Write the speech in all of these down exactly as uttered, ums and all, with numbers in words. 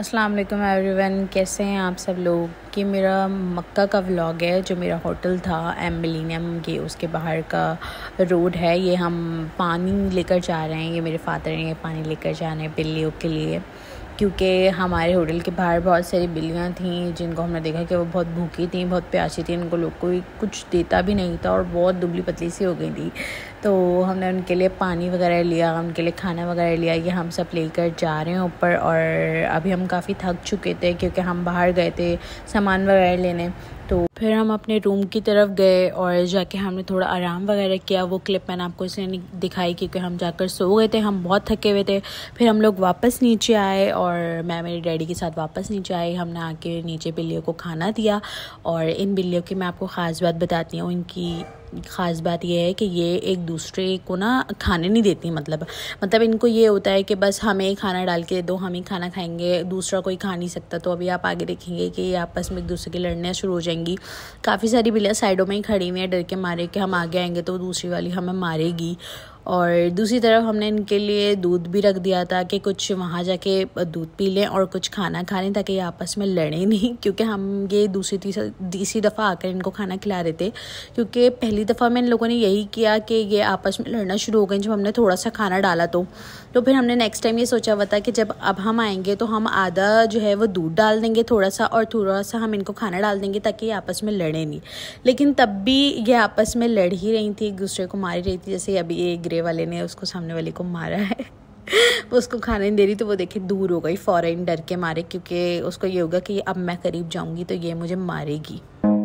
अस्सलाम वालेकुम एवरीवन, कैसे हैं आप सब लोग। कि मेरा मक्का का व्लॉग है, जो मेरा होटल था एम मिलेनियम के उसके बाहर का रोड है। ये हम पानी लेकर जा रहे हैं, ये मेरे फादर हैं, ये पानी लेकर जा रहे हैं बिल्लियों के लिए, क्योंकि हमारे होटल के बाहर बहुत सारी बिल्लियाँ थीं जिनको हमने देखा कि वो बहुत भूखी थीं, बहुत प्यासी थी, उनको लोग कोई कुछ देता भी नहीं था और बहुत दुबली पतली सी हो गई थी। तो हमने उनके लिए पानी वगैरह लिया, उनके लिए खाना वगैरह लिया। ये हम सब लेकर जा रहे हैं ऊपर। और अभी हम काफ़ी थक चुके थे क्योंकि हम बाहर गए थे सामान वगैरह लेने। तो फिर हम अपने रूम की तरफ गए और जाके हमने थोड़ा आराम वगैरह किया। वो क्लिप मैंने आपको इसलिए नहीं दिखाई क्योंकि हम जाकर सो गए थे, हम बहुत थके हुए थे। फिर हम लोग वापस नीचे आए और मैं मेरे डैडी के साथ वापस नीचे आई। हमने आके नीचे बिल्लियों को खाना दिया। और इन बिल्लियों की मैं आपको ख़ास बात बताती हूँ। इनकी ख़ास बात यह है कि ये एक दूसरे को ना खाने नहीं देती। मतलब मतलब इनको ये होता है कि बस हमें खाना डाल के दो, हम ही खाना खाएंगे, दूसरा कोई खा नहीं सकता। तो अभी आप आगे देखेंगे कि ये आपस में एक दूसरे के लड़ने शुरू हो जाएंगी। काफ़ी सारी बिल्लियाँ साइडों में ही खड़ी हुई हैं डर के मारे कि हम आगे आएंगे तो दूसरी वाली हमें मारेगी। और दूसरी तरफ हमने इनके लिए दूध भी रख दिया था कि कुछ वहाँ जाके दूध पी लें और कुछ खाना खा लें, ताकि ये आपस में लड़ें नहीं। क्योंकि हम ये दूसरी तीसरी तीसरी दफ़ा आकर इनको खाना खिला रहे थे, क्योंकि पहली दफ़ा में इन लोगों ने यही किया कि ये आपस में लड़ना शुरू हो गए जब हमने थोड़ा सा खाना डाला। तो तो फिर हमने नेक्स्ट टाइम ये सोचा हुआ था कि जब अब हम आएंगे तो हम आधा जो है वो दूध डाल देंगे थोड़ा सा, और थोड़ा सा हम इनको खाना डाल देंगे ताकि ये आपस में लड़े नहीं। लेकिन तब भी ये आपस में लड़ ही रही थी, एक दूसरे को मार ही रही थी। जैसे अभी ये ग्रे वाले ने उसको सामने वाले को मारा है वो उसको खाना नहीं दे रही, तो वो देखिए दूर हो गई फ़ौरन डर के मारे, क्योंकि उसको ये होगा कि अब मैं करीब जाऊंगी तो ये मुझे मारेगी।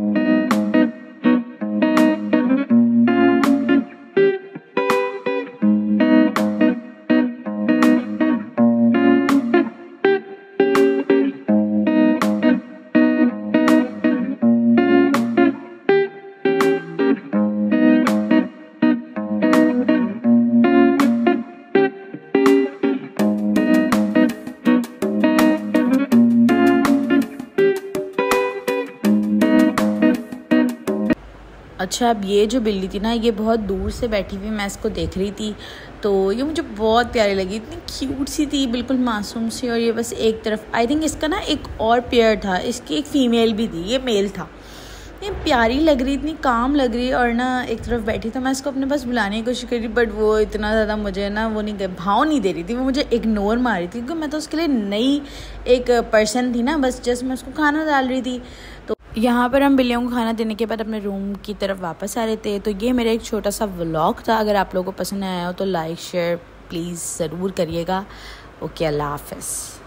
अच्छा, अब ये जो बिल्ली थी ना, ये बहुत दूर से बैठी हुई मैं इसको देख रही थी, तो ये मुझे बहुत प्यारी लगी। इतनी क्यूट सी थी, बिल्कुल मासूम सी। और ये बस एक तरफ, आई थिंक इसका ना एक और पेयर था, इसकी एक फ़ीमेल भी थी, ये मेल था। ये प्यारी लग रही, इतनी काम लग रही और ना एक तरफ बैठी। तो मैं इसको अपने पास बुलाने की कोशिश कर रही, बट वो इतना ज़्यादा मुझे ना वो नहीं भाव नहीं दे रही थी, वो मुझे इग्नोर मार रही थी, क्योंकि मैं तो उसके लिए नई एक पर्सन थी ना। बस जस्ट मैं उसको खाना डाल रही थी। तो यहाँ पर हम बिल्लियों को खाना देने के बाद अपने रूम की तरफ वापस आ रहे थे। तो ये मेरा एक छोटा सा व्लॉग था। अगर आप लोगों को पसंद आया हो तो लाइक शेयर प्लीज़ ज़रूर करिएगा। ओके, अल्लाह हाफ़िज़।